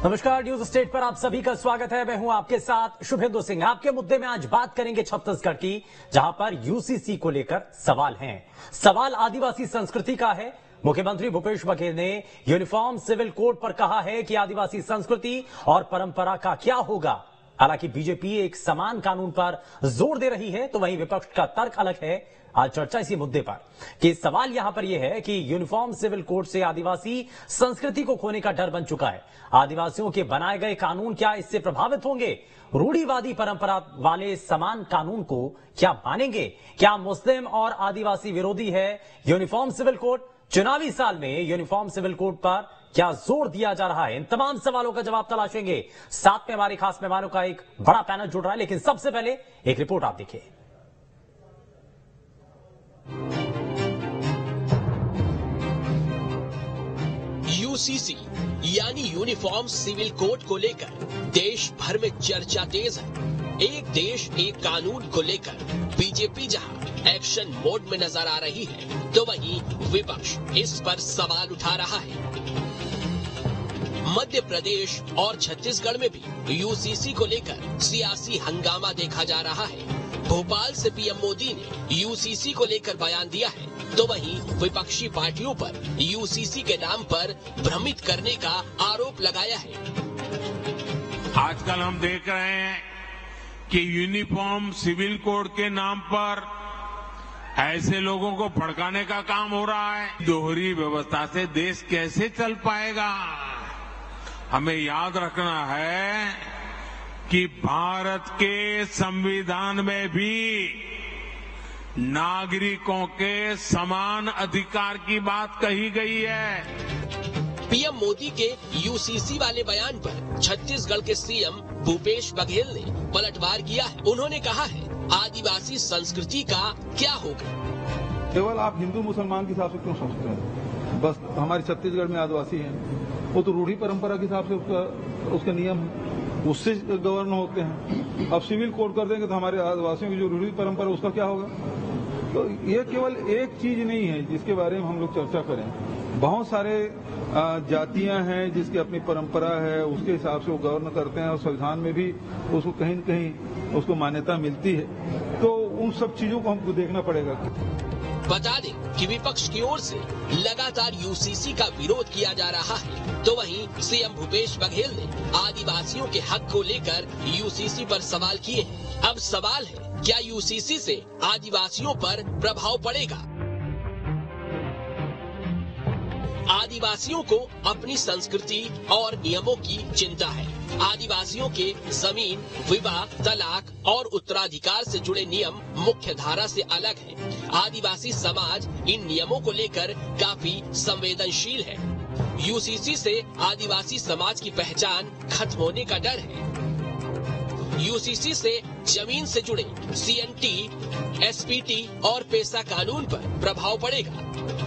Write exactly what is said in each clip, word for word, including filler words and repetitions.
नमस्कार, news state पर आप सभी का स्वागत है। मैं हूं आपके साथ शुभेंदु सिंह। आपके मुद्दे में आज बात करेंगे छत्तीसगढ़ की, जहां पर यूसीसी को लेकर सवाल हैं। सवाल आदिवासी संस्कृति का है। मुख्यमंत्री भूपेश बघेल ने यूनिफॉर्म सिविल कोड पर कहा है कि आदिवासी संस्कृति और परंपरा का क्या होगा। हालांकि बीजेपी एक समान कानून पर जोर दे रही है, तो वहीं विपक्ष का तर्क अलग है। आज चर्चा इसी मुद्दे पर कि सवाल यहां पर यह है कि यूनिफॉर्म सिविल कोड से आदिवासी संस्कृति को खोने का डर बन चुका है। आदिवासियों के बनाए गए कानून क्या इससे प्रभावित होंगे? रूढ़िवादी परंपरा वाले समान कानून को क्या मानेंगे? क्या मुस्लिम और आदिवासी विरोधी है यूनिफॉर्म सिविल कोड? चुनावी साल में यूनिफॉर्म सिविल कोड पर क्या जोर दिया जा रहा है? इन तमाम सवालों का जवाब तलाशेंगे। साथ में हमारे खास मेहमानों का एक बड़ा पैनल जुड़ रहा है, लेकिन सबसे पहले एक रिपोर्ट आप देखिए। यूसीसी यानी यूनिफॉर्म सिविल कोड को लेकर देश भर में चर्चा तेज है। एक देश एक कानून को लेकर बीजेपी जहां एक्शन मोड में नजर आ रही है, तो वहीं विपक्ष इस पर सवाल उठा रहा है। मध्य प्रदेश और छत्तीसगढ़ में भी यूसीसी को लेकर सियासी हंगामा देखा जा रहा है। भोपाल से पीएम मोदी ने यूसीसी को लेकर बयान दिया है, तो वहीं विपक्षी पार्टियों पर यूसीसी के नाम पर भ्रमित करने का आरोप लगाया है। आजकल हम देख रहे हैं कि यूनिफॉर्म सिविल कोड के नाम पर ऐसे लोगों को भड़काने का काम हो रहा है। दोहरी व्यवस्था से देश कैसे चल पाएगा? हमें याद रखना है कि भारत के संविधान में भी नागरिकों के समान अधिकार की बात कही गई है। पीएम मोदी के यूसीसी वाले बयान पर छत्तीसगढ़ के सीएम भूपेश बघेल ने पलटवार किया है। उन्होंने कहा है, आदिवासी संस्कृति का क्या होगा? केवल आप हिंदू मुसलमान के हिसाब से क्यों सोचते हैं? बस हमारे छत्तीसगढ़ में आदिवासी हैं, वो तो रूढ़ी परंपरा के हिसाब से उसका उसके नियम उससे गवर्न होते हैं। अब सिविल कोड कर देंगे तो हमारे आदिवासियों की जो रूढ़ी परंपरा उसका क्या होगा? तो ये केवल एक चीज नहीं है जिसके बारे में हम लोग चर्चा करें। बहुत सारे जातियां हैं जिसकी अपनी परंपरा है, उसके हिसाब से वो गवर्न करते हैं और संविधान में भी उसको कहीं न कहीं उसको मान्यता मिलती है। तो उन सब चीजों को हमको देखना पड़ेगा। बता दें कि विपक्ष की ओर से लगातार यूसीसी का विरोध किया जा रहा है, तो वहीं सीएम भूपेश बघेल ने आदिवासियों के हक को लेकर यूसीसी पर सवाल किए हैं। अब सवाल है, क्या यूसीसी से आदिवासियों पर प्रभाव पड़ेगा? आदिवासियों को अपनी संस्कृति और नियमों की चिंता है। आदिवासियों के जमीन, विवाह, तलाक और उत्तराधिकार से जुड़े नियम मुख्य धारा से अलग हैं। आदिवासी समाज इन नियमों को लेकर काफी संवेदनशील है। यूसीसी से आदिवासी समाज की पहचान खत्म होने का डर है। यूसीसी से जमीन से जुड़े सीएनटी, एसपीटी और पेसा कानून पर प्रभाव पड़ेगा।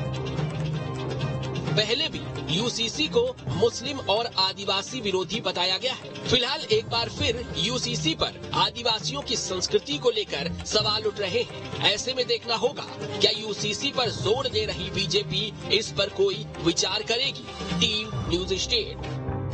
पहले भी यूसीसी को मुस्लिम और आदिवासी विरोधी बताया गया है। फिलहाल एक बार फिर यूसीसी पर आदिवासियों की संस्कृति को लेकर सवाल उठ रहे हैं। ऐसे में देखना होगा, क्या यूसीसी पर जोर दे रही बीजेपी इस पर कोई विचार करेगी? Team News State.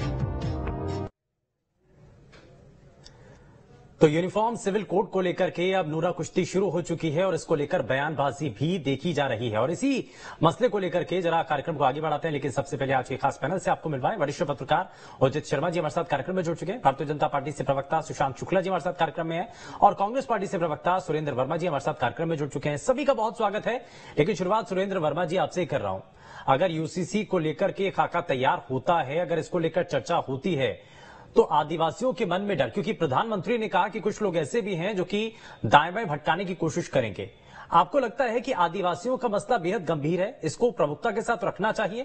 तो यूनिफॉर्म सिविल कोड को लेकर के अब नूरा कुश्ती शुरू हो चुकी है और इसको लेकर बयानबाजी भी देखी जा रही है। और इसी मसले को लेकर के जरा कार्यक्रम को आगे बढ़ाते हैं, लेकिन सबसे पहले आज के खास पैनल से आपको मिलवाएं। वरिष्ठ पत्रकार उदित शर्मा जी हमारे साथ कार्यक्रम में जुड़ चुके हैं। भारतीय जनता पार्टी से प्रवक्ता सुशांत शुक्ला जी हमारे साथ कार्यक्रम में है और कांग्रेस पार्टी से प्रवक्ता सुरेंद्र वर्मा जी हमारे साथ कार्यक्रम में जुड़ चुके हैं। सभी का बहुत स्वागत है। लेकिन शुरुआत सुरेंद्र वर्मा जी आपसे ही कर रहा हूं। अगर यूसीसी को लेकर के खाका तैयार होता है, अगर इसको लेकर चर्चा होती है, तो आदिवासियों के मन में डर, क्योंकि प्रधानमंत्री ने कहा कि कुछ लोग ऐसे भी हैं जो कि दाएं बाएं भटकाने की कोशिश करेंगे। आपको लगता है कि आदिवासियों का मसला बेहद गंभीर है, इसको प्रमुखता के साथ रखना चाहिए?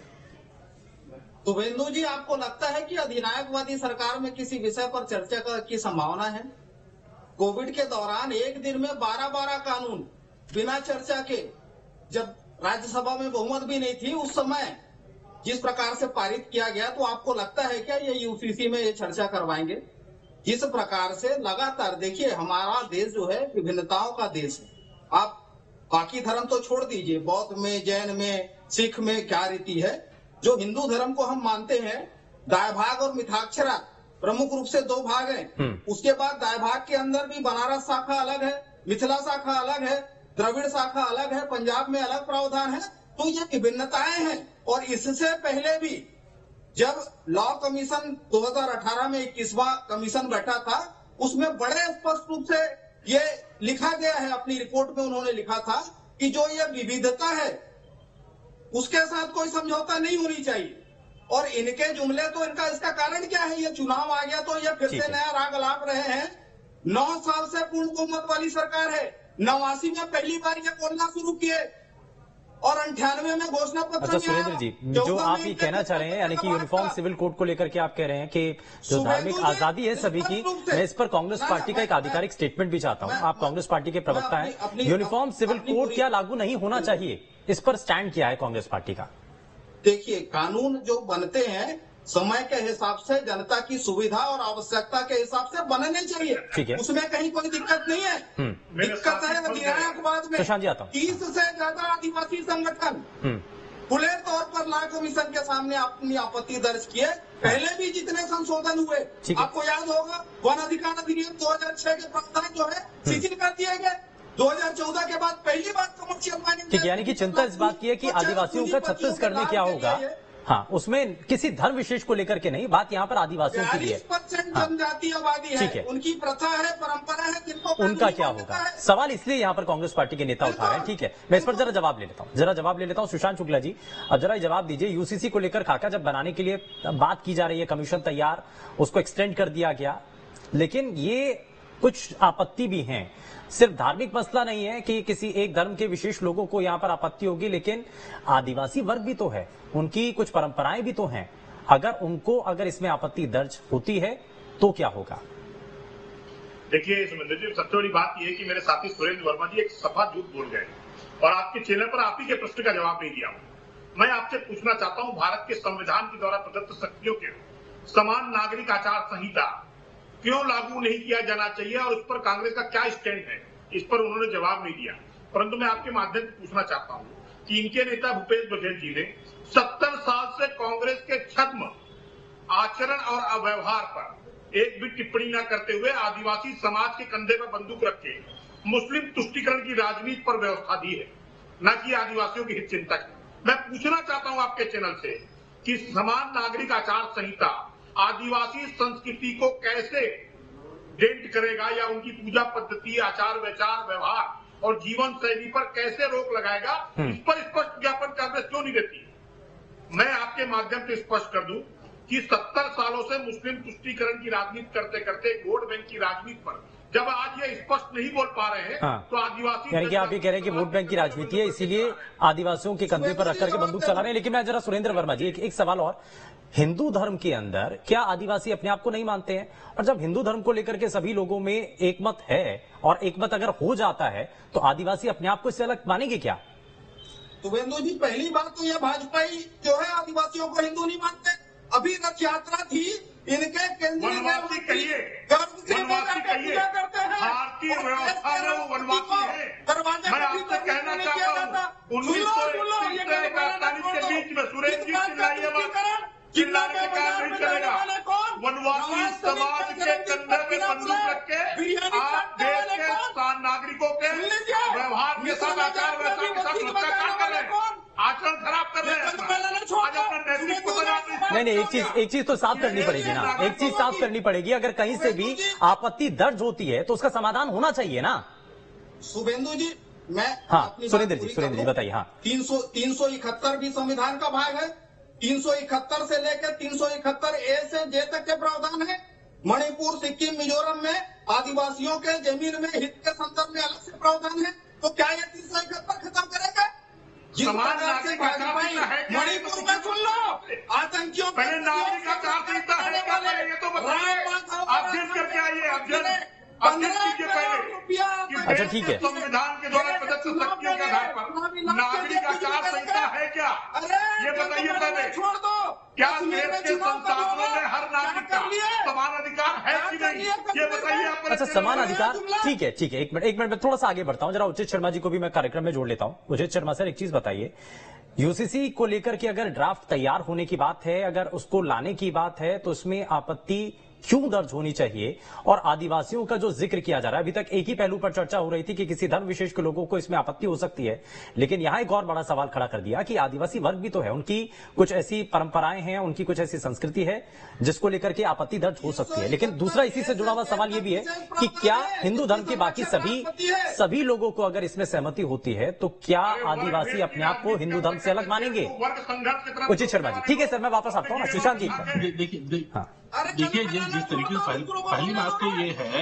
शुभेंदु जी, आपको लगता है कि अधिनायकवादी सरकार में किसी विषय पर चर्चा की संभावना है? कोविड के दौरान एक दिन में बारह बारह कानून बिना चर्चा के, जब राज्यसभा में बहुमत भी नहीं थी उस समय, जिस प्रकार से पारित किया गया, तो आपको लगता है क्या ये यूसीसी में ये चर्चा करवाएंगे? इस प्रकार से लगातार देखिए, हमारा देश जो है विभिन्नताओं का देश है। आप बाकी धर्म तो छोड़ दीजिए, बौद्ध में, जैन में, सिख में क्या रीति है, जो हिंदू धर्म को हम मानते हैं दायभाग और मिथाक्षरा प्रमुख रूप से दो भाग हैं। उसके बाद दायभाग के अंदर भी बनारस शाखा अलग है, मिथिला शाखा अलग है, द्रविड़ शाखा अलग है, पंजाब में अलग प्रावधान है। तो ये विभिन्नताएं हैं। और इससे पहले भी जब लॉ कमीशन दो हज़ार अठारह में इक्कीसवां कमीशन बैठा था, उसमें बड़े स्पष्ट रूप से ये लिखा गया है, अपनी रिपोर्ट में उन्होंने लिखा था कि जो ये विविधता है उसके साथ कोई समझौता नहीं होनी चाहिए। और इनके जुमले तो इनका इसका कारण क्या है? ये चुनाव आ गया तो ये फिर से नया राग अलाप रहे हैं। नौ साल से पूर्ण बहुमत वाली सरकार है, नवासी में पहली बार ये बोलना शुरू किए और अंठानवे में घोषणा पत्र। अच्छा सुरेंद्र जी, जो आप ये कहना चाह रहे हैं यानी कि यूनिफॉर्म सिविल कोड को लेकर के आप कह रहे हैं कि जो धार्मिक आजादी है सभी की, मैं इस पर कांग्रेस पार्टी का एक आधिकारिक स्टेटमेंट भी चाहता हूं। आप कांग्रेस पार्टी के प्रवक्ता हैं, यूनिफॉर्म सिविल कोड क्या लागू नहीं होना चाहिए, इस पर स्टैंड क्या है कांग्रेस पार्टी का? देखिए, कानून जो बनते हैं समय के हिसाब से, जनता की सुविधा और आवश्यकता के हिसाब से बनने चाहिए। ठीक है, उसमें कहीं कोई दिक्कत नहीं है। दिक्कत है अधिनायकवाद में। प्रशांत जी आता हूं। तीस से ज्यादा आदिवासी संगठन खुले तौर पर लॉ कमीशन के सामने अपनी आपत्ति दर्ज किए। पहले भी जितने संशोधन हुए आपको याद होगा, वन अधिकार अधिनियम दो हजार छह के प्रावधान जो है शिथिल कर दिए गए। दो हज़ार चौदह के बाद पहली बार कमर्शियल माइनिंग। ठीक है, यानी कि चिंता इस बात की है कि आदिवासियों का छत्तीसगढ़ में क्या होगा। हाँ, उसमें किसी धर्म विशेष को लेकर के नहीं, बात यहाँ पर आदिवासियों की भी है। परसेंट जनजातीय आबादी है, है, उनकी प्रथा है, परंपरा है, जिनको उनका क्या होगा? सवाल इसलिए यहाँ पर कांग्रेस पार्टी के नेता उठा रहे हैं। ठीक है, मैं इस पर जरा जवाब ले लेता हूँ, जरा जवाब ले लेता हूँ। सुशांत शुक्ला जी, अब जरा जवाब दीजिए, यूसीसी को लेकर खाका जब बनाने के लिए बात की जा रही है, कमीशन तैयार, उसको एक्सटेंड कर दिया गया, लेकिन ये कुछ आपत्ति भी हैं। सिर्फ धार्मिक मसला नहीं है कि किसी एक धर्म के विशेष लोगों को यहां पर आपत्ति होगी, लेकिन आदिवासी वर्ग भी तो है, उनकी कुछ परंपराएं भी तो हैं। अगर उनको अगर इसमें आपत्ति दर्ज होती है तो क्या होगा? देखिए सुमेंद्र जी, सबसे बड़ी बात यह है कि मेरे साथी सुरेंद्र वर्मा जी एक सफा झूठ बोल गए और आपके चैनल पर आप ही के प्रश्न का जवाब नहीं दिया। मैं आपसे पूछना चाहता हूं, भारत के संविधान के द्वारा प्रदत्त शक्तियों के समान नागरिक आचार संहिता क्यों लागू नहीं किया जाना चाहिए और उस पर कांग्रेस का क्या स्टैंड है? इस पर उन्होंने जवाब नहीं दिया। परंतु मैं आपके माध्यम से पूछना चाहता हूं कि इनके नेता भूपेश बघेल जी ने सत्तर साल से कांग्रेस के छद्म आचरण और अव्यवहार पर एक भी टिप्पणी न करते हुए आदिवासी समाज के कंधे पर बंदूक रखे मुस्लिम तुष्टीकरण की राजनीति पर व्यवस्था दी है, न कि आदिवासियों की हित चिंतक। मैं पूछना चाहता हूं आपके चैनल से कि समान नागरिक आचार संहिता आदिवासी संस्कृति को कैसे डेंट करेगा या उनकी पूजा पद्धति, आचार विचार, व्यवहार और जीवन शैली पर कैसे रोक लगाएगा? इस पर स्पष्ट ज्ञापन कांग्रेस क्यों नहीं देती? मैं आपके माध्यम से स्पष्ट कर दूं कि सत्तर सालों से मुस्लिम तुष्टीकरण की राजनीति करते करते वोट बैंक की राजनीति पर जब आज ये स्पष्ट नहीं बोल पा रहे हैं, हाँ। तो आदिवासी यानी कि आप ये कह रहे हैं कि वोट बैंक की राजनीति है, इसीलिए आदिवासियों के कंधे पर रख करके बंदूक चला रहे हैं। लेकिन मैं जरा सुरेंद्र वर्मा जी एक, एक सवाल और, हिंदू धर्म के अंदर क्या आदिवासी अपने आप को नहीं मानते हैं? और जब हिंदू धर्म को लेकर के सभी लोगों में एक मत है और एक मत अगर हो जाता है तो आदिवासी अपने आप को इससे अलग मानेंगे क्या? शुभेंदु जी, पहली बात तो यह भाजपाई जो है आदिवासियों को हिंदू नहीं मानते। अभी रथ यात्रा थी, इनके केंद्रीय वनवासी कहिए, वनवासी कहिए, भारतीय व्यवस्था में वो वनवासी है। मैं आपसे कहना चाहता हूँ उन्नीस सौ इकतीस से इकतालीस के बीच में सुरेश जी चिल्लाइए मत, चिल्लाने के काम नहीं चलेगा। वनवासी समाज के कंधे में बंदूक रख के आप देश के नागरिकों के व्यवहार के साथ, आचार व्यवहार के साथ भ्रष्टाचार कर रहे हैं, आचरण खराब कर रहे हैं। आज अपना नैतिक नहीं नहीं एक चीज एक चीज तो साफ करनी पड़ेगी ना, एक चीज साफ करनी पड़ेगी। अगर कहीं से भी आपत्ति दर्ज होती है तो उसका समाधान होना चाहिए ना। शुभेंदु जी, मैं हाँ सुरेंद्र जी सुरेंद्र जी बताइए। हाँ, तीन सौ तीन सौ इकहत्तर भी संविधान का भाग है। तीन सौ इकहत्तर से लेकर तीन सौ इकहत्तर ए से जे तक के प्रावधान है। मणिपुर, सिक्किम, मिजोरम में आदिवासियों के जमीन में हित के संदर्भ में अलग से प्रावधान है। तो क्या ये तीन सौ इकहत्तर खत्म करेगा? समान नागरिक आचार संहिता है क्या? मणिपुर में सुन लो, आतंकियों पहले नागरिक आचार संहिता है क्या? ये तो बताइए, अध्ययन करके आइए, अध्ययन अध्ययन कीजिए पहले। अच्छा ठीक है, संविधान के द्वारा प्रदत्त शक्तियों के आधार पर नागरिक आचार संहिता है क्या? ये बताइए पहले। छोड़ दो, क्या देश के संसाधनों में हर नागरिक का समान अधिकार है कि नहीं, ये बताइए आप। अच्छा समान अधिकार, ठीक है ठीक है, एक मिनट एक मिनट में थोड़ा सा आगे बढ़ता हूं, जरा उचित शर्मा जी को भी मैं कार्यक्रम में जोड़ लेता हूं। उचित शर्मा सर, एक चीज बताइए, यूसीसी को लेकर के अगर ड्राफ्ट तैयार होने की बात है, अगर उसको लाने की बात है, तो उसमें आपत्ति क्यों दर्ज होनी चाहिए? और आदिवासियों का जो जिक्र किया जा रहा है, अभी तक एक ही पहलू पर चर्चा हो रही थी कि किसी धर्म विशेष के लोगों को इसमें आपत्ति हो सकती है, लेकिन यहां एक और बड़ा सवाल खड़ा कर दिया कि आदिवासी वर्ग भी तो है, उनकी कुछ ऐसी परंपराएं हैं, उनकी कुछ ऐसी संस्कृति है जिसको लेकर के आपत्ति दर्ज हो सकती है। लेकिन दूसरा इसी से जुड़ा हुआ सवाल यह भी है कि क्या हिंदू धर्म के बाकी सभी सभी लोगों को अगर इसमें सहमति होती है तो क्या आदिवासी अपने आप को हिंदू धर्म से अलग मानेंगे? उचित शर्मा जी, ठीक है सर, मैं वापस आता हूँ ना सुशांत जी। देखिए देखिए जिस जिस तरीके से पहली, पहली बात तो ये है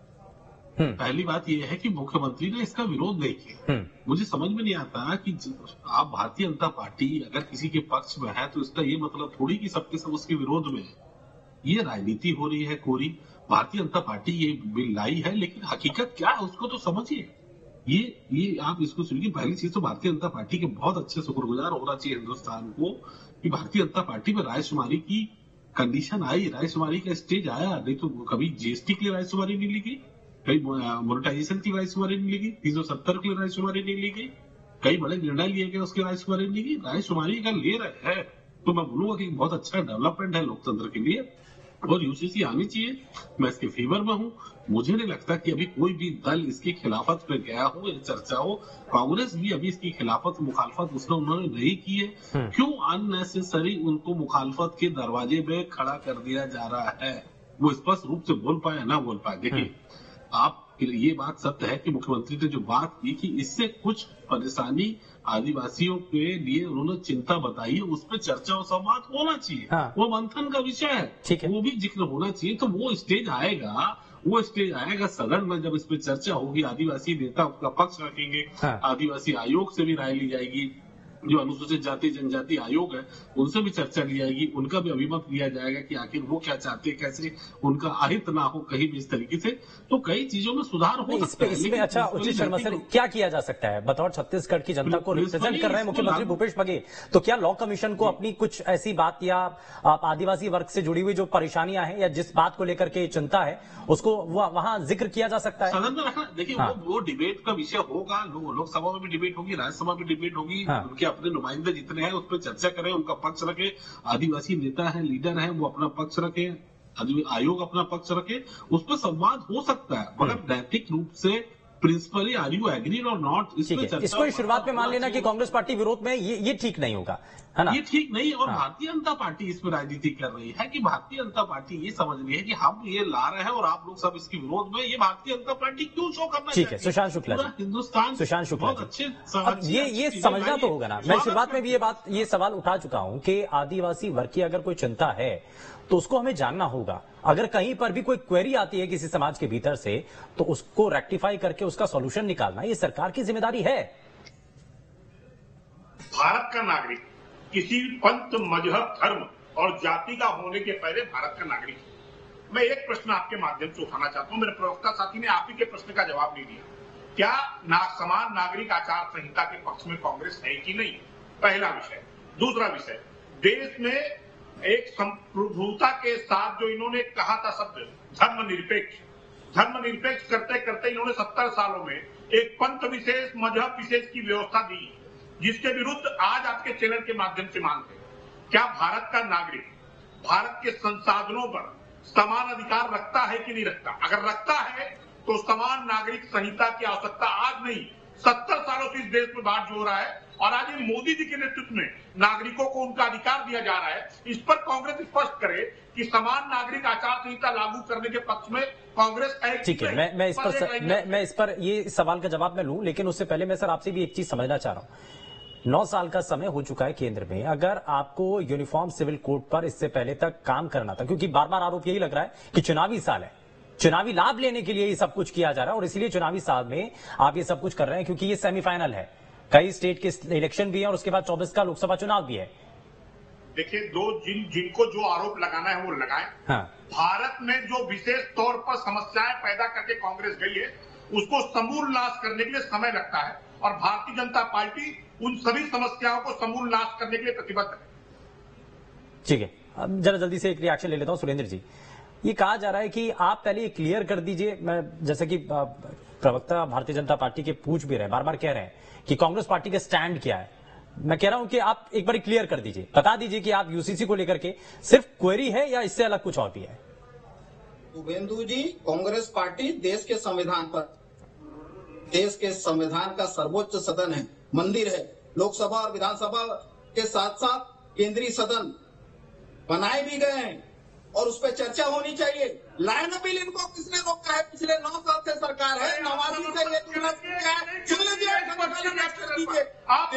पहली बात ये है कि मुख्यमंत्री ने इसका विरोध नहीं किया। मुझे समझ में नहीं आता कि आप भारतीय जनता पार्टी अगर किसी के पक्ष में है तो इसका ये मतलब थोड़ी कि सबके सब उसके विरोध में है। ये राजनीति हो रही है कोरी। भारतीय जनता पार्टी ये बिल लाई है, लेकिन हकीकत क्या है उसको तो समझिए। ये ये आप इसको सुनिए। पहली चीज तो भारतीय जनता पार्टी के बहुत अच्छे शुक्रगुजार होना चाहिए हिंदुस्तान को कि भारतीय जनता पार्टी में रायशुमारी की कंडीशन आई, रायशुमारी का स्टेज आया। नहीं तो कभी जीएसटी के लिए रायशुमारी नहीं ली गई, कई मोनेटाइजेशन की रायशुमारी नहीं ली गई, तीन सौ सत्तर के लिए रायशुमारी नहीं ली गई, कई बड़े निर्णय लिए गए उसके रायशुमारी नहीं ली गई। रायशुमारी अगर ले रहे हैं तो मैं बोलूंगा कि बहुत अच्छा डेवलपमेंट है लोकतंत्र के लिए और यूसीसी आनी चाहिए। मैं इसके फेवर में हूं। मुझे नहीं लगता कि अभी कोई भी दल इसकी खिलाफत पे गया हो या चर्चा हो। कांग्रेस भी अभी इसकी खिलाफत मुखालफत उसने उन्होंने नहीं की है। क्यों अननेसेसरी उनको मुखालफत के दरवाजे में खड़ा कर दिया जा रहा है? वो स्पष्ट रूप से बोल पाए ना बोल पाए। देखिए, आप ये बात सत्य है कि मुख्यमंत्री ने जो बात की कि इससे कुछ परेशानी आदिवासियों के लिए उन्होंने चिंता बताई, उस पर चर्चा और संवाद होना चाहिए। हाँ। वो मंथन का विषय है, ठीक है, वो भी जिक्र होना चाहिए। तो वो स्टेज आएगा, वो स्टेज आएगा सदन में जब इस पे चर्चा होगी। आदिवासी नेता उसका पक्ष रखेंगे। हाँ। आदिवासी आयोग से भी राय ली जाएगी। जो अनुसूचित जाति जनजाति आयोग है उनसे भी चर्चा ली जाएगी, उनका भी अभिमत लिया जाएगा कि आखिर वो क्या चाहते हैं, कैसे उनका अहित ना हो कहीं भी इस तरीके से। तो कई चीजों में सुधार हो सकता है। इसमें अच्छा उचित शर्मा सर, क्या किया जा सकता है? बतौर छत्तीसगढ़ की जनता को रिप्रेजेंट कर रहे हैं मुख्यमंत्री भूपेश बघेल, तो क्या लॉ कमीशन को अपनी कुछ ऐसी बात या आदिवासी वर्ग से जुड़ी हुई जो परेशानियां हैं या जिस बात को लेकर के चिंता है उसको वहां जिक्र किया जा सकता है? सदन में रखना। देखिए, हाँ। वो, वो डिबेट का विषय होगा। लोकसभा में भी डिबेट होगी, राज्यसभा में डिबेट होगी। हाँ। उनके अपने नुमाइंदे जितने हैं उस पर चर्चा करें, उनका पक्ष रखे। आदिवासी नेता है, लीडर है, वो अपना पक्ष रखे, आयोग अपना पक्ष रखे, उस पर संवाद हो सकता है। मगर नैतिक रूप से principally are you agree or not, इस पे चर्चा। इसको शुरुआत में मान लेना कि कांग्रेस पार्टी विरोध में, ये ये ठीक नहीं होगा, है ना? ये ठीक नहीं। और हाँ। भारतीय जनता पार्टी इसमें राजनीति कर रही है कि भारतीय जनता पार्टी ये समझ रही है कि हम ये ला रहे हैं और आप लोग सब इसके विरोध में। ये भारतीय जनता पार्टी क्यों शो करना? ठीक है, सुशांत शुक्ला जी, हिंदुस्तान सुशांत शुक्ला बहुत अच्छे। अब ये ये समझना तो होगा ना। मैं शुरुआत में भी ये बात ये सवाल उठा चुका हूं कि आदिवासी वर्ग की अगर कोई चिंता है तो उसको हमें जानना होगा। अगर कहीं पर भी कोई क्वेरी आती है किसी समाज के भीतर से तो उसको रेक्टिफाई करके उसका सॉल्यूशन निकालना ये सरकार की जिम्मेदारी है। भारत का नागरिक किसी पंथ, मजहब, धर्म और जाति का होने के पहले भारत का नागरिक है। मैं एक प्रश्न आपके माध्यम से उठाना चाहता हूं। मेरे प्रवक्ता साथी ने आप ही के प्रश्न का जवाब नहीं दिया। क्या ना, समान नागरिक आचार संहिता के पक्ष में कांग्रेस है कि नहीं? पहला विषय। दूसरा विषय, देश में एक संप्रभुता के साथ जो इन्होंने कहा था शब्द धर्मनिरपेक्ष, धर्मनिरपेक्ष करते करते इन्होंने सत्तर सालों में एक पंथ विशेष, मजहब विशेष की व्यवस्था दी, जिसके विरुद्ध आज आपके चैनल के माध्यम से मांगते हैं। क्या भारत का नागरिक भारत के संसाधनों पर समान अधिकार रखता है कि नहीं रखता? अगर रखता है तो समान नागरिक संहिता की आवश्यकता आज नहीं, सत्तर सालों से इस देश में बात जो हो रहा है और आज ये मोदी जी के नेतृत्व में नागरिकों को उनका अधिकार दिया जा रहा है। इस पर कांग्रेस स्पष्ट करे कि समान नागरिक आचार संहिता लागू करने के पक्ष में कांग्रेस है। ठीक है, मैं मैं इस पर सर, मैं, मैं इस पर ये सवाल का जवाब मैं लूं, लेकिन उससे पहले मैं सर आपसे भी एक चीज समझना चाह रहा हूं। नौ साल का समय हो चुका है केंद्र में। अगर आपको यूनिफॉर्म सिविल कोड पर इससे पहले तक काम करना था, क्योंकि बार बार आरोप यही लग रहा है कि चुनावी साल है, चुनावी लाभ लेने के लिए ये सब कुछ किया जा रहा है और इसलिए चुनावी साल में आप ये सब कुछ कर रहे हैं क्योंकि ये सेमीफाइनल है, कई स्टेट के इलेक्शन भी है और उसके बाद चौबीस का लोकसभा चुनाव भी है। देखिए, दो जिन जिनको जो आरोप लगाना है वो लगाएं। हाँ। भारत में जो विशेष तौर पर समस्याएं पैदा करके कांग्रेस गई है उसको समूल नाश करने के लिए समय लगता है और भारतीय जनता पार्टी उन सभी समस्याओं को समूल नाश करने के लिए प्रतिबद्ध है। ठीक है, अब जरा जल्दी से एक रिएक्शन ले लेता हूं। सुरेंद्र जी, ये कहा जा रहा है कि आप पहले ये क्लियर कर दीजिए, मैं जैसे कि प्रवक्ता भारतीय जनता पार्टी के पूछ भी रहे हैं, बार बार कह रहे हैं कि कांग्रेस पार्टी का स्टैंड क्या है। मैं कह रहा हूं कि आप एक बार क्लियर कर दीजिए, बता दीजिए कि आप यूसीसी को लेकर के सिर्फ क्वेरी है या इससे अलग कुछ और भी है। शुभेंदु जी, कांग्रेस पार्टी देश के संविधान पर, देश के संविधान का सर्वोच्च सदन है, मंदिर है। लोकसभा और विधानसभा के साथ साथ केंद्रीय सदन बनाए भी गए हैं और उस पर चर्चा होनी चाहिए। लाइन बिल इनको किसने रोका है? पिछले नौ साल से सरकार है, नवासी से ये चुन लीजिए। आप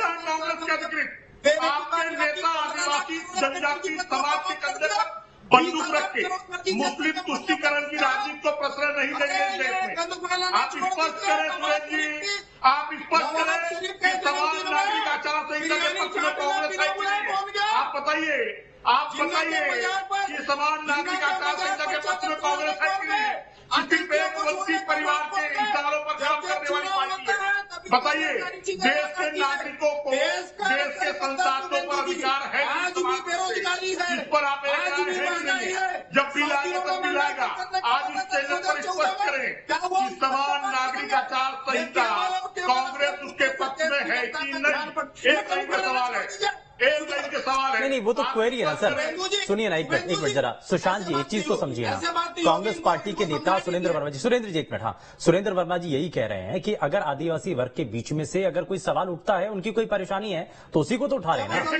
आपके नेता आदिवासी जनजाति समाज के कंधे पर बंदूक रख के मुस्लिम तुष्टीकरण की राजनीति को प्रश्रय नहीं देंगे इस देश में। आप स्पष्ट करें सुरेश जी, आप स्पष्ट करें कि समान नागरिक आचार संहिता के पक्ष में कांग्रेस है कि नहीं? आप बताइए, आप बताइए कि समान नागरिक आचार संहिता के पक्ष में कांग्रेस है कि नहीं? सिर्फ एक वंशी परिवार के इंसानों पर काम करने वाली पार्टी है। बताइए, देश के नागरिकों को देश के संसाधनों पर अधिकार है, इस पर आप एक है कि नहीं? जब बिल आएगा तब बिल आएगा। आज इस चैनल पर स्पष्ट करें कि समान नागरिक आचार संहिता कांग्रेस उसके पक्ष में है कि नहीं? एक लाइन का सवाल है, एक लाइन के सवाल है। नहीं नहीं, वो तो क्वेरी है ना सर। सुनिए ना, एक मिनट एक मिनट जरा सुशांत जी, एक चीज को समझिए ना। कांग्रेस पार्टी के नेता सुरेंद्र वर्मा जी, सुरेंद्र जी एक मिनट, हाँ, सुरेंद्र वर्मा जी यही कह रहे हैं कि अगर आदिवासी वर्ग के बीच में से अगर कोई सवाल उठता है, उनकी कोई परेशानी है, तो उसी को तो उठा रहे हैं ना।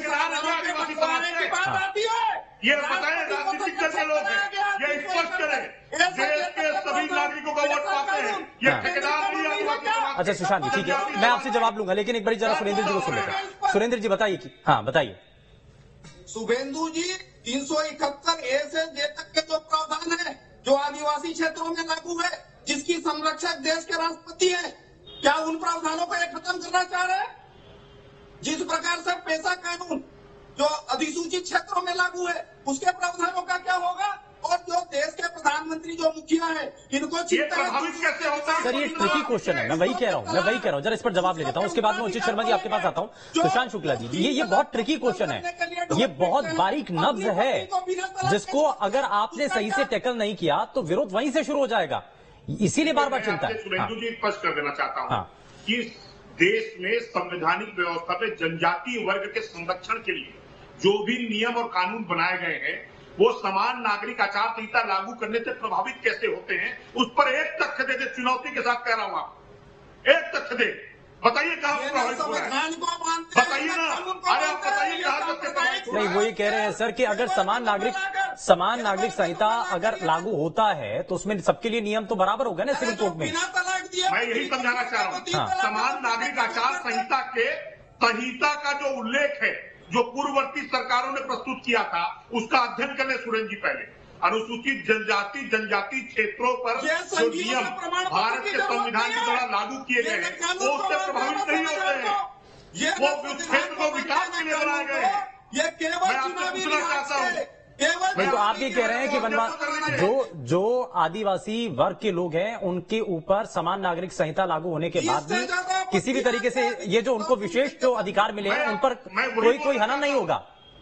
ये बताएं राजनीतिक दल के लोग हैं, ये स्पष्ट करें देश के सभी नागरिकों का वोट पाते हैं, ये ठेकेदार नहीं आदिवासी समाज। अच्छा सुशांत जी, ठीक है, मैं आपसे जवाब लूंगा, लेकिन एक बार जरा सुरेंद्र जी को सुन लेते हैं। सुरेंद्र जी बताइए कि हाँ बताइए। शुभेंदु जी, तीन सौ इकहत्तर ए से जे तक के जो प्रावधान है जो आदिवासी क्षेत्रों में लागू है, जिसकी संरक्षक देश के राष्ट्रपति है, क्या उन प्रावधानों को खत्म करना चाह रहे हैं? जिस प्रकार से पेशा कानून जो अधिसूचित क्षेत्रों में लागू है, उसके प्रावधानों का क्या होगा? और जो देश के प्रधानमंत्री जो मुखिया है, इनको चिंता कैसे होता है? सर ये ट्रिकी क्वेश्चन है, मैं वही कह रहा हूँ मैं वही कह रहा हूँ जरा इस पर जवाब ले लेता हूँ, उसके बाद में उचित शर्मा जी आपके पास आता हूँ। सुशांत शुक्ला जी, ये ये बहुत ट्रिकी क्वेश्चन है, ये बहुत बारीक नब्ज है, जिसको अगर आपने सही से टैकल नहीं किया तो विरोध वहीं से शुरू हो जाएगा, इसीलिए बार बार चिंता है। सुरेंद्र जी स्पष्ट कर देना चाहता हूँ कि देश में संवैधानिक व्यवस्था पे जनजातीय वर्ग के संरक्षण के लिए जो भी नियम और कानून बनाए गए हैं, वो समान नागरिक आचार संहिता लागू करने से प्रभावित कैसे होते हैं, उस पर एक तथ्य दे दे, चुनौती के साथ कह रहा हूं, आप एक तथ्य दे, बताइए कहां प्रभावित हुआ है, बताइए ना। अरे आप बताइए कहां तक प्रभावित हुआ है। नहीं, वो ये कह रहे हैं सर कि अगर समान नागरिक समान नागरिक संहिता अगर लागू होता है तो उसमें सबके लिए नियम तो बराबर होगा ना सिविल कोड में। मैं यही समझाना चाह रहा हूँ, समान नागरिक आचार संहिता के संहिता का जो उल्लेख है जो पूर्ववर्ती सरकारों ने प्रस्तुत किया था, उसका अध्ययन करें सुरेंद्र जी। पहले अनुसूचित जनजाति जनजाति क्षेत्रों पर जो नियम भारत के संविधान के द्वारा लागू किए गए हैं, वो उससे प्रभावित नहीं होते हैं, वो क्षेत्र को विकास के लिए बनाए गए हैं। मैं आपसे पूछना चाहता हूँ, नहीं तो आप ये कह रहे हैं कि बनवा जो जो आदिवासी वर्ग के लोग हैं उनके ऊपर समान नागरिक संहिता लागू होने के बाद भी किसी भी तरीके से ये जो उनको विशेष जो अधिकार मिले हैं उन पर कोई कोई हनन नहीं होगा।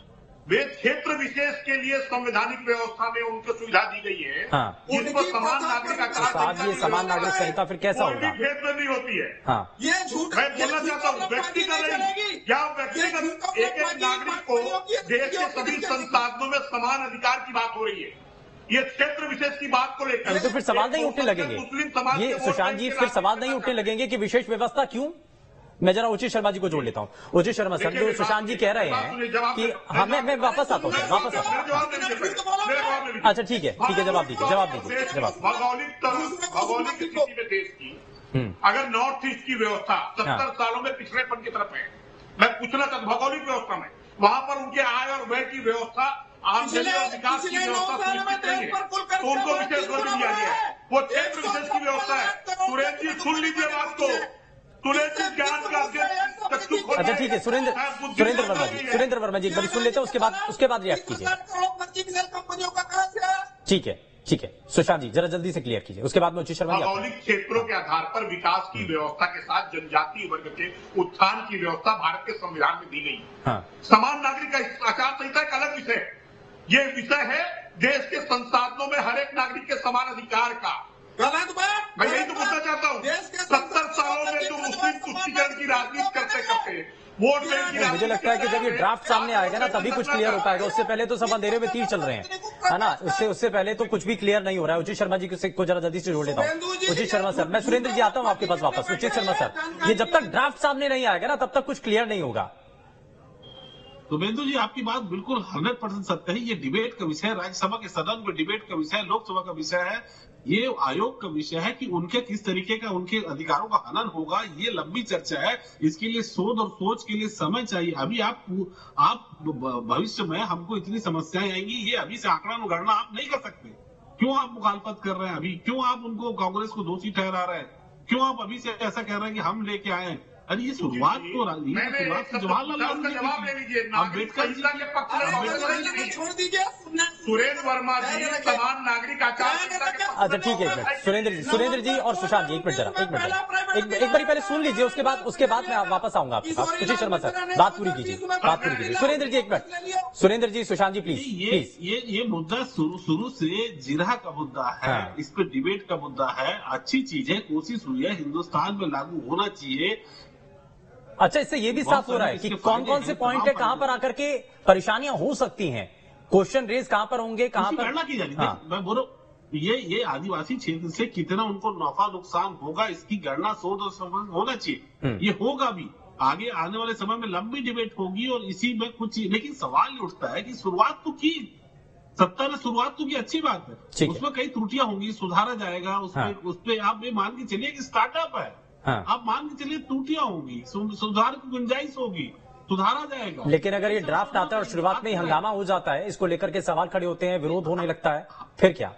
वे क्षेत्र विशेष के लिए संवैधानिक व्यवस्था में उनको सुविधा दी गई है, हाँ। जिस पर समान नागरिक आचार ये समान नागरिक संहिता फिर कैसा होगा? भेद में नहीं होती है। हाँ। ये झूठ मैं बोलना चाहता हूँ, व्यक्तिगत नहीं, क्या व्यक्तिगत एक एक नागरिक को देश के सभी संसाधनों में समान अधिकार की बात हो रही है, ये क्षेत्र विशेष की बात को लेकर तो फिर सवाल नहीं उठने लगेंगे, ये सुशांत जी फिर सवाल नहीं उठने लगेंगे कि विशेष व्यवस्था क्यों? मैं जरा उचित शर्मा जी को जोड़ लेता हूँ। उचित शर्मा सर, जो सुशांत जी कह रहे हैं कि हमें मैं वापस आता हूँ वापस आता हूँ अच्छा ठीक है ठीक है जवाब दीजिए जवाब दीजिए जवाब। भौगोलिक भौगोलिक स्थिति में देश की अगर नॉर्थ ईस्ट की व्यवस्था सत्तर सालों में पिछड़ेपन की तरफ है, मैं पूछना चाहता भौगोलिक व्यवस्था में वहां पर उनके आय और व्यय की व्यवस्था आमदनी और विकास की व्यवस्था सुनिश्चित नहीं है, तो उनको विशेष वर्ग दिया गया है, वो क्षेत्र विशेष की व्यवस्था है। सुरेंद्र जी सुन लीजिए बात को, अच्छा ठीक है सुरेंद्र सुरेंद्र वर्मा जी सुरेंद्र वर्मा जी एक बार सुन लेते हैं, उसके बाद उसके बाद रिएक्ट कीजिए। ठीक है ठीक है सुशांत जी जरा जल्दी से क्लियर कीजिए, उसके बाद में उचित शर्मा जी। भौगोलिक क्षेत्रों के आधार पर विकास की व्यवस्था के साथ जनजातीय वर्ग के उत्थान की व्यवस्था भारत के संविधान में दी गई है। हाँ। समान नागरिक आचार संहिता एक अलग विषय है, ये विषय है देश के संसाधनों में हर एक नागरिक के समान अधिकार का। गलत बात, मैं यही तो पूछना चाहता हूँ, सत्तर सालों में जो मुस्लिम तुष्टीकरण की राजनीति करते करते वोट बैंक की मुझे लगता है कि जब ये ड्राफ्ट सामने आएगा ना तभी कुछ क्लियर हो पाएगा। उससे पहले तो सब अंधेरे में तीर चल रहे हैं, है ना। उससे उससे पहले तो कुछ भी क्लियर नहीं हो रहा है। उचित शर्मा जी को जरा जल्दी से जोड़ लेता हूँ। उचित शर्मा सर, मैं सुरेंद्र जी आता हूँ आपके पास वापस। उचित शर्मा सर, ये जब तक ड्राफ्ट सामने नहीं आएगा ना तब तक कुछ क्लियर नहीं होगा। शुभेंदु जी, आपकी बात बिल्कुल हंड्रेड परसेंट सत्य है। ये डिबेट का विषय है, राज्यसभा के सदन में डिबेट का विषय है, लोकसभा का विषय है, ये आयोग का विषय है कि उनके किस तरीके का उनके अधिकारों का हनन होगा। ये लंबी चर्चा है, इसके लिए शोध और सोच के लिए समय चाहिए। अभी आप आप भविष्य में हमको इतनी समस्याएं आएंगी, ये अभी से आंकड़ा गणना आप नहीं कर सकते। क्यों आप मुखालफत कर रहे हैं अभी? क्यों आप उनको कांग्रेस को दोषी ठहरा रहे हैं? क्यों आप अभी से ऐसा कह रहे हैं कि हम लेके आए? अरे ये शुरुआत तो शुरुआत तो जवाहरलाल नेहरू ने जवाब ले लीजिए। अम्बेडकर जी के पक्ष में छोड़ दीजिए। सुरेंद्र वर्मा जी समान नागरिक आचार संहिता के पक्ष अच्छा ठीक है, एक मिनट सुरेंद्र जी सुरेंद्र जी और सुशांत जी, एक मिनट जरा एक मिनट एक, एक बार पहले सुन लीजिए, उसके बाद उसके बाद मैं वापस आऊंगा आपके पास। उचित शर्मा सर, बात पूरी कीजिए, बात पूरी कीजिए। सुरेंद्र जी एक मिनट, सुरेंद्र जी, सुशांत जी प्लीज। ये ये ये मुद्दा शुरू शुरू से जिरह का मुद्दा है, इस पर डिबेट का मुद्दा है। अच्छी चीज है, कोशिश हुई है, हिंदुस्तान में लागू होना चाहिए। अच्छा, इससे ये भी साफ हो रहा है कि कौन कौन से पॉइंट है, कहां पर आकर के परेशानियां हो सकती हैं, क्वेश्चन रेज कहां पर होंगे, कहां पर गणना की जाती है। हाँ। मैं बोलो ये ये आदिवासी क्षेत्र से कितना उनको नफा नुकसान होगा, इसकी गणना शोध और समझ होना चाहिए। ये होगा भी, आगे आने वाले समय में लंबी डिबेट होगी और इसी में कुछ, लेकिन सवाल ये उठता है कि शुरुआत तो की, सत्ता ने शुरुआत तो की, अच्छी बात है, उसमें कई त्रुटियां होंगी, सुधारा जाएगा। उसमें हाँ। उस पर आप ये मान के चलिए कि स्टार्टअप है, हाँ। आप मान के चलिए त्रुटियां होंगी, सुधार की गुंजाइश होगी, सुधारा जाएगा। लेकिन अगर ये ड्राफ्ट आता है और शुरुआत में ही हंगामा हो जाता है, इसको लेकर के सवाल खड़े होते हैं, विरोध होने लगता है, फिर क्या?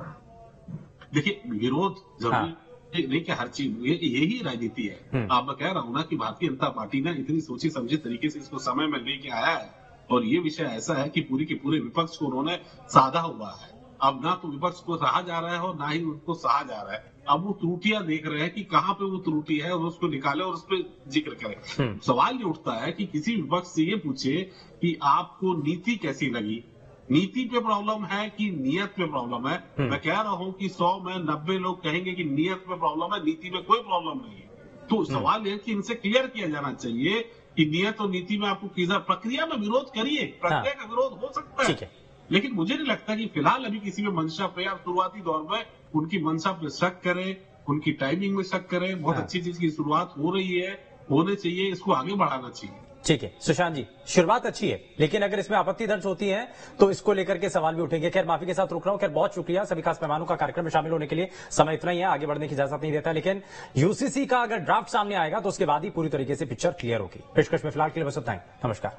देखिए, विरोध जरूरी नहीं कि हर चीज, ये यही राजनीति है। आप मैं कह रहा हूं ना कि भारतीय जनता पार्टी ने इतनी सोची समझी तरीके से इसको समय में लेके आया है, और ये विषय ऐसा है कि पूरी के पूरे विपक्ष को उन्होंने साधा हुआ है। अब ना तो विपक्ष को सहा जा रहा है और ना ही उनको सहा जा रहा है। अब वो त्रुटियां देख रहे हैं कि कहां पे वो त्रुटि है और उसको निकाले और उस पर जिक्र करें। सवाल ये उठता है कि किसी विपक्ष से ये पूछे कि आपको नीति कैसी लगी, नीति पे प्रॉब्लम है कि नियत पे प्रॉब्लम है। मैं कह रहा हूं कि सौ में नब्बे लोग कहेंगे कि नियत पे प्रॉब्लम है, नीति में कोई प्रॉब्लम नहीं है। तो सवाल ये कि इनसे क्लियर किया जाना चाहिए कि नियत और नीति में आपको किधर, प्रक्रिया में विरोध करिए, प्रक्रिया का विरोध हो सकता है, लेकिन मुझे नहीं लगता कि फिलहाल अभी किसी में मंशा पे, आप शुरुआती दौर में उनकी मंशा पे शक करें, उनकी टाइमिंग में शक करें। बहुत अच्छी चीज की शुरुआत हो रही है, होने चाहिए, इसको आगे बढ़ाना चाहिए। ठीक है सुशांत जी, शुरुआत अच्छी है, लेकिन अगर इसमें आपत्ति दर्ज होती है तो इसको लेकर के सवाल भी उठेंगे। खैर माफी के साथ रुक रहा हूं। खैर बहुत शुक्रिया सभी खास मेहमानों का कार्यक्रम में शामिल होने के लिए। समय इतना ही है, आगे बढ़ने की इजाजत नहीं देता, लेकिन यूसीसी का अगर ड्राफ्ट सामने आएगा तो उसके बाद ही पूरी तरीके से पिक्चर क्लियर होगी। पेशकश में फिलहाल के लिए बस इतना ही। नमस्कार।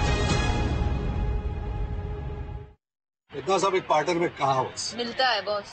इतना सब एक पार्टनर में कहा हो मिलता है बॉस।